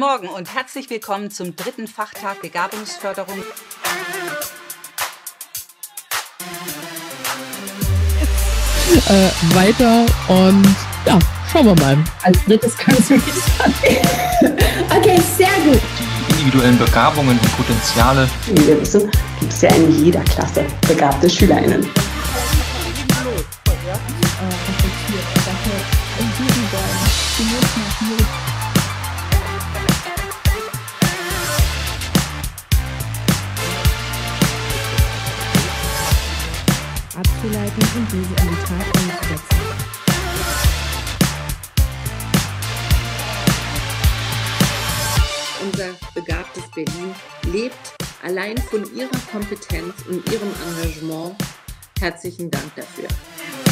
Morgen und herzlich willkommen zum 3. Fachtag Begabungsförderung. Weiter und ja, schauen wir mal. Als drittes kannst du mich sagen. Okay, sehr gut. Die individuellen Begabungen und Potenziale. Wie wir wissen, gibt es ja in jeder Klasse begabte SchülerInnen. Abzuleiten und diese in die Tat umzusetzen. Unser begabtes Berlin lebt allein von ihrer Kompetenz und ihrem Engagement. Herzlichen Dank dafür.